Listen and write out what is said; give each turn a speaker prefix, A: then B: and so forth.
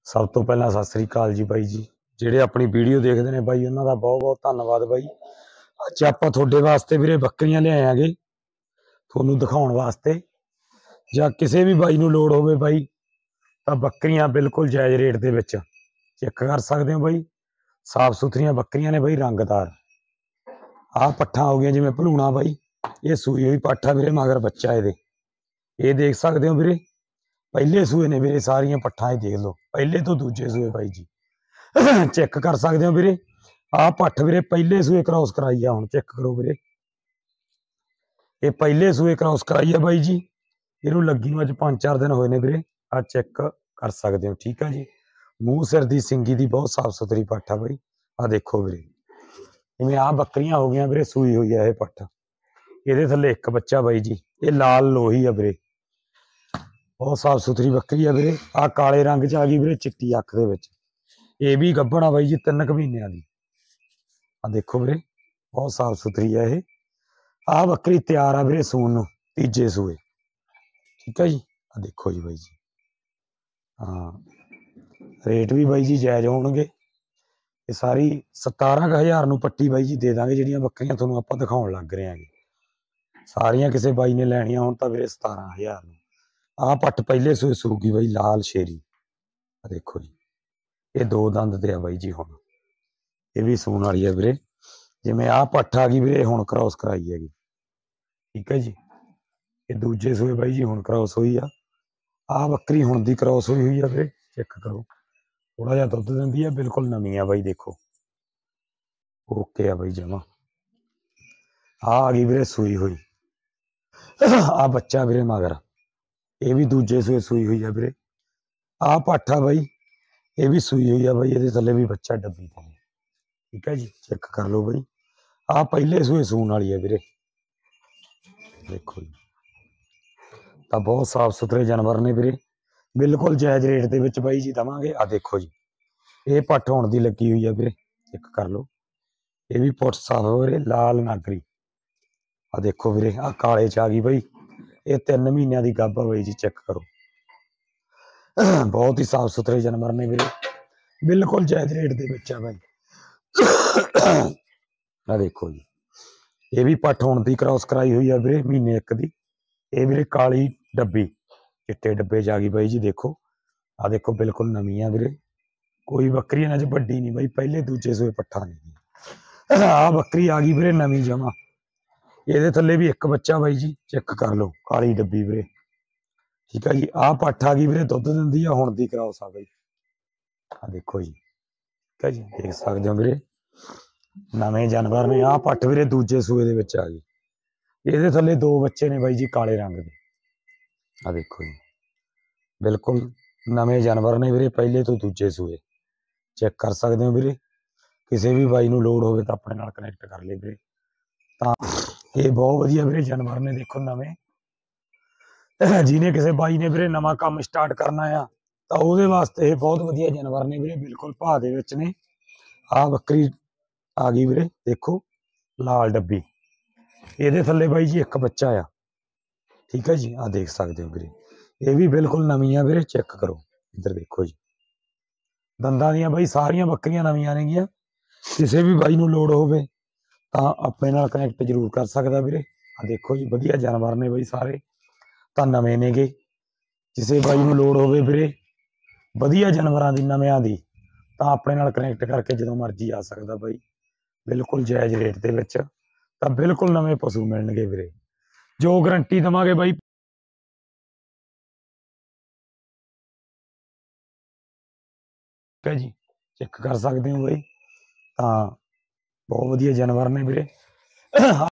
A: ਸਭ ਤੋਂ ਪਹਿਲਾਂ ਸਤਿ ਸ੍ਰੀ ਅਕਾਲ ਜੀ ਬਾਈ ਜੀ। ਜਿਹੜੇ ਆਪਣੀ ਵੀਡੀਓ ਦੇਖਦੇ ਨੇ ਬਾਈ ਉਹਨਾਂ ਦਾ ਬਹੁਤ ਬਹੁਤ ਧੰਨਵਾਦ ਬਾਈ। ਅੱਜ ਆਪਾਂ ਤੁਹਾਡੇ ਵਾਸਤੇ ਵੀਰੇ ਬੱਕਰੀਆਂ ਲਿਆਏ ਆਂਗੇ ਤੁਹਾਨੂੰ ਦਿਖਾਉਣ ਵਾਸਤੇ। ਜਾਂ ਕਿਸੇ ਵੀ ਬਾਈ ਨੂੰ ਲੋੜ ਹੋਵੇ ਬਾਈ ਤਾਂ ਬੱਕਰੀਆਂ ਬਿਲਕੁਲ ਜਾਇਜ਼ ਰੇਟ ਦੇ ਵਿੱਚ ਚੈੱਕ ਕਰ ਸਕਦੇ ਹੋ ਬਾਈ। ਸਾਫ ਸੁਥਰੀਆਂ ਬੱਕਰੀਆਂ ਨੇ ਬਾਈ, ਰੰਗਦਾਰ। ਆਹ ਪੱਠਾਂ ਹੋ ਗਈਆਂ ਜਿਵੇਂ ਭਲੂਣਾ ਬਾਈ, ਇਹ ਸੂਈ ਹੋਈ ਪੱਠ ਆ ਵੀਰੇ, ਮਗਰ ਬੱਚਾ ਇਹਦੇ। ਇਹ ਦੇਖ ਸਕਦੇ ਹੋ ਵੀਰੇ, ਪਹਿਲੇ ਸੂਏ ਨੇ ਵੀਰੇ ਸਾਰੀਆਂ ਪੱਠਾਂ। ਇਹ ਦੇਖ ਲਓ, ਪਹਿਲੇ ਤੋਂ ਦੂਜੇ ਸੂਏ ਬਾਈ ਜੀ ਚੈੱਕ ਕਰ ਸਕਦੇ ਹੋ ਵੀਰੇ। ਆਹ ਪੱਠ ਵੀਰੇ ਪਹਿਲੇ ਸੂਏ ਕ੍ਰਾਸ ਕਰਾਈ ਆ, ਹੁਣ ਚੈੱਕ ਕਰੋ ਵੀਰੇ। ਇਹ ਪਹਿਲੇ ਸੂਏ ਕ੍ਰਾਸ ਕਰਾਈ ਆ ਬਾਈ ਜੀ। ਇਹਨੂੰ ਲੱਗੀ ਨੂੰ ਅੱਜ 5-4 ਦਿਨ ਹੋਏ ਨੇ ਵੀਰੇ। ਆਹ ਚੈੱਕ ਕਰ ਸਕਦੇ ਹੋ, ਠੀਕ ਆ ਜੀ। ਮੂੰਹ ਸਿਰ ਦੀ ਸਿੰਗੀ ਦੀ ਬਹੁਤ ਸਾਫ ਸੁਥਰੀ ਪੱਠ ਆ ਬਾਈ। ਆਹ ਦੇਖੋ ਵੀਰੇ, ਜਿਵੇਂ ਆਹ ਬੱਕਰੀਆਂ ਹੋ ਗਈਆਂ ਵੀਰੇ, ਸੂਈ ਹੋਈ ਆ ਇਹ ਪੱਠ। ਇਹਦੇ ਥੱਲੇ ਇੱਕ ਬੱਚਾ ਬਾਈ ਜੀ। ਇਹ ਲਾਲ ਲੋਹੀ ਆ ਵੀਰੇ, ਬਹੁਤ ਸਾਫ ਸੁਥਰੀ ਬੱਕਰੀ ਆ ਵੀਰੇ। ਆਹ ਕਾਲੇ ਰੰਗ ਚ ਆ ਗਈ ਵੀਰੇ, ਚਿੱਟੀ ਅੱਖ ਦੇ ਵਿੱਚ। ਇਹ ਵੀ ਗੱਭਣ ਆ ਬਾਈ ਜੀ, 3 ਕੁ ਮਹੀਨਿਆਂ ਦੀ। ਆ ਦੇਖੋ ਵੀਰੇ, ਬਹੁਤ ਸਾਫ ਸੁਥਰੀ ਆ ਇਹ। ਆਹ ਬੱਕਰੀ ਤਿਆਰ ਆ ਵੀਰੇ ਸੂਣ ਨੂੰ, ਤੀਜੇ ਸੂਏ, ਠੀਕ ਆ ਜੀ। ਆ ਦੇਖੋ ਜੀ ਬਾਈ ਜੀ। ਹਾਂ, ਰੇਟ ਵੀ ਬਾਈ ਜੀ ਜਾਇਜ਼ ਹੋਣਗੇ। ਇਹ ਸਾਰੀ 17,000 ਨੂੰ ਪੱਟੀ ਬਾਈ ਜੀ ਦੇ ਦਾਂਗੇ। ਜਿਹੜੀਆਂ ਬੱਕਰੀਆਂ ਤੁਹਾਨੂੰ ਆਪਾਂ ਦਿਖਾਉਣ ਲੱਗ ਰਹੇ ਆਂਗੇ ਸਾਰੀਆਂ ਕਿਸੇ ਬਾਈ ਨੇ ਲੈਣੀਆਂ ਹੋਣ ਤਾਂ ਵੀਰੇ 17,000 ਨੂੰ। ਆਹ ਪੱਟ ਪਹਿਲੇ ਸੂਏ ਸੂਗੀ ਬਾਈ, ਲਾਲ ਸ਼ੇਰੀ। ਆ ਦੇਖੋ ਜੀ, ਇਹ 2 ਦੰਦ ਤੇ ਆ ਬਾਈ ਜੀ। ਹੁਣ ਇਹ ਵੀ ਸੂਣ ਵਾਲੀ ਆ ਵੀਰੇ। ਜਿਵੇਂ ਆਹ ਪੱਠ ਆ ਗਈ ਵੀਰੇ, ਹੁਣ ਕ੍ਰਾਸ ਕਰਾਈ ਹੈਗੀ, ਠੀਕ ਹੈ ਜੀ। ਇਹ ਦੂਜੇ ਸੂਏ ਬਾਈ ਜੀ ਹੁਣ ਕ੍ਰਾਸ ਹੋਈ ਆ। ਆਹ ਬੱਕਰੀ ਹੁਣ ਦੀ ਕ੍ਰਾਸ ਹੋਈ ਆ ਵੀਰੇ, ਚੈੱਕ ਕਰੋ। ਥੋੜਾ ਜਿਹਾ ਦੁੱਧ ਦਿੰਦੀ ਆ, ਬਿਲਕੁਲ ਨਵੀਂ ਆ ਬਾਈ, ਦੇਖੋ ਓਕੇ ਆ ਬਾਈ ਜਮਾ। ਆ ਗਈ ਵੀਰੇ ਸੂਈ ਹੋਈ। ਆ ਬੱਚਾ ਵੀਰੇ ਮਗਰ, ਇਹ ਵੀ ਦੂਜੇ ਸੂਏ ਸੂਈ ਹੋਈ ਆ ਵੀਰੇ। ਆਹ ਪੱਠ ਆ ਬਾਈ, ਇਹ ਵੀ ਸੂਈ ਹੋਈ ਆ ਬਾਈ। ਇਹਦੇ ਥੱਲੇ ਵੀ ਬੱਚਾ ਡੱਬੀ ਤੇ, ਠੀਕ ਹੈ ਜੀ। ਚੈੱਕ ਕਰ ਲਓ ਬਾਈ, ਆਹ ਪਹਿਲੇ ਸੂਏ ਸੂਣ ਵਾਲੀ ਆ ਵੀਰੇ, ਦੇਖੋ ਜੀ। ਤਾਂ ਬਹੁਤ ਸਾਫ ਸੁਥਰੇ ਜਾਨਵਰ ਨੇ ਵੀਰੇ, ਬਿਲਕੁਲ ਜਾਇਜ਼ ਰੇਟ ਦੇ ਵਿੱਚ ਬਾਈ ਜੀ ਦਵਾਂਗੇ। ਆ ਦੇਖੋ ਜੀ, ਇਹ ਪੱਠ ਹੋਣ ਦੀ ਲੱਗੀ ਹੋਈ ਆ ਵੀਰੇ, ਚੈੱਕ ਕਰ ਲਓ। ਇਹ ਵੀ ਪੁੱਠ ਸਾਫ ਵੀਰੇ, ਲਾਲ ਨਾਗਰੀ। ਆ ਦੇਖੋ ਵੀਰੇ, ਆਹ ਕਾਲੇ ਚ ਆ ਗਈ ਬਾਈ। ਇਹ 3 ਮਹੀਨਿਆਂ ਦੀ ਗੱਭ ਆ ਬਾਈ ਜੀ, ਚੈੱਕ ਕਰੋ। ਬਹੁਤ ਹੀ ਸਾਫ ਸੁਥਰੇ ਜਾਨਵਰ ਨੇ ਵੀਰੇ, ਬਿਲਕੁਲ ਜਾਇਜ਼ ਰੇਟ ਦੇ ਵਿੱਚ ਆ ਬਾਈ। ਆ ਦੇਖੋ ਜੀ, ਇਹ ਵੀ ਪੱਠ ਹੋਣ ਦੀ ਕ੍ਰਾਸ ਕਰਾਈ ਹੋਈ ਆ ਵੀਰੇ, ਮਹੀਨੇ 1 ਦੀ। ਇਹ ਵੀਰੇ ਕਾਲੀ ਡੱਬੀ, ਚਿੱਟੇ ਡੱਬੇ ਚ ਆ ਗਈ ਬਾਈ ਜੀ, ਦੇਖੋ। ਆ ਦੇਖੋ, ਬਿਲਕੁਲ ਨਵੀਂ ਆ ਵੀਰੇ। ਕੋਈ ਬੱਕਰੀ ਇਹਨਾਂ ਚ ਵੱਡੀ ਨਹੀਂ ਬਾਈ, ਪਹਿਲੇ ਦੂਜੇ ਸੂਏ ਪੱਠਾ ਨਹੀਂ। ਆਹ ਬੱਕਰੀ ਆ ਗਈ ਵੀਰੇ ਨਵੀਂ ਜਮਾ। ਇਹਦੇ ਥੱਲੇ ਵੀ ਇੱਕ ਬੱਚਾ ਬਾਈ ਜੀ, ਚੈੱਕ ਕਰ ਲਓ। ਕਾਲੀ ਡੱਬੀ ਵੀਰੇ, ਠੀਕ ਆ ਜੀ। ਆਹ ਪੱਠ ਆ ਗਈ ਵੀਰੇ, ਦੁੱਧ ਦਿੰਦੀ ਆ, ਹੁਣ ਦੀ ਕ੍ਰਾਸ ਆ ਬਾਈ। ਆ ਦੇਖੋ ਜੀ, ਠੀਕ ਹੈ ਜੀ, ਦੇਖ ਸਕਦੇ ਹੋ ਵੀਰੇ, ਨਵੇਂ ਜਾਨਵਰ ਨੇ। ਆਹ ਪੱਠ ਵੀਰੇ ਦੂਜੇ ਸੂਏ ਦੇ ਵਿੱਚ ਆ ਗਈ। ਇਹਦੇ ਥੱਲੇ 2 ਬੱਚੇ ਨੇ ਬਾਈ ਜੀ, ਕਾਲੇ ਰੰਗ ਦੇ। ਆ ਦੇਖੋ ਜੀ, ਬਿਲਕੁਲ ਨਵੇਂ ਜਾਨਵਰ ਨੇ ਵੀਰੇ, ਪਹਿਲੇ ਤੋਂ ਦੂਜੇ ਸੂਏ, ਚੈੱਕ ਕਰ ਸਕਦੇ ਹੋ ਵੀਰੇ। ਕਿਸੇ ਵੀ ਬਾਈ ਨੂੰ ਲੋੜ ਹੋਵੇ ਤਾਂ ਆਪਣੇ ਨਾਲ ਕਨੈਕਟ ਕਰ ਲੈ ਵੀਰੇ। ਤਾਂ ਇਹ ਬਹੁਤ ਵਧੀਆ ਵੀਰੇ ਜਾਨਵਰ ਨੇ, ਦੇਖੋ ਨਵੇਂ। ਜਿਹਨੇ ਕਿਸੇ ਬਾਈ ਨੇ ਵੀਰੇ ਨਵਾਂ ਕੰਮ ਸਟਾਰਟ ਕਰਨਾ ਆ ਤਾਂ ਉਹਦੇ ਵਾਸਤੇ ਇਹ ਬਹੁਤ ਵਧੀਆ ਜਾਨਵਰ ਨੇ ਵੀਰੇ, ਬਿਲਕੁਲ ਭਾਅ ਦੇ ਵਿੱਚ ਨੇ। ਆਹ ਬੱਕਰੀ ਆ ਗਈ ਵੀਰੇ, ਦੇਖੋ, ਲਾਲ ਡੱਬੀ। ਇਹਦੇ ਥੱਲੇ ਬਾਈ ਜੀ ਇੱਕ ਬੱਚਾ ਆ, ਠੀਕ ਹੈ ਜੀ। ਆਹ ਦੇਖ ਸਕਦੇ ਹੋ ਵੀਰੇ, ਇਹ ਵੀ ਬਿਲਕੁਲ ਨਵੀਂ ਆ ਵੀਰੇ, ਚੈੱਕ ਕਰੋ। ਇੱਧਰ ਦੇਖੋ ਜੀ, ਦੰਦਾਂ ਦੀਆਂ ਬਾਈ ਸਾਰੀਆਂ ਬੱਕਰੀਆਂ ਨਵੀਆਂ ਨੇਗੀਆਂ। ਕਿਸੇ ਵੀ ਬਾਈ ਨੂੰ ਲੋੜ ਹੋਵੇ ਤਾਂ ਆਪਣੇ ਨਾਲ ਕਨੈਕਟ ਜ਼ਰੂਰ ਕਰ ਸਕਦਾ ਵੀਰੇ। ਆ ਦੇਖੋ ਜੀ, ਵਧੀਆ ਜਾਨਵਰ ਨੇ ਬਾਈ, ਸਾਰੇ ਤਾਂ ਨਵੇਂ ਨੇਗੇ। ਕਿਸੇ ਬਾਈ ਨੂੰ ਲੋੜ ਹੋਵੇ ਵੀਰੇ ਵਧੀਆ ਜਾਨਵਰਾਂ ਦੀ, ਨਵਿਆਂ ਦੀ, ਤਾਂ ਆਪਣੇ ਨਾਲ ਕਨੈਕਟ ਕਰਕੇ ਜਦੋਂ ਮਰਜ਼ੀ ਆ ਸਕਦਾ ਬਾਈ, ਬਿਲਕੁਲ ਜਾਇਜ਼ ਰੇਟ ਦੇ ਵਿੱਚ। ਤਾਂ ਬਿਲਕੁਲ ਨਵੇਂ ਪਸ਼ੂ ਮਿਲਣਗੇ ਵੀਰੇ, ਜੋ ਗਰੰਟੀ ਦੇਵਾਂਗੇ ਬਾਈ। ਠੀਕ ਹੈ ਜੀ, ਚੈੱਕ ਕਰ ਸਕਦੇ ਹੋ ਬਾਈ। ਤਾਂ ਬਹੁਤ ਵਧੀਆ ਜਾਨਵਰ ਨੇ ਵੀਰੇ।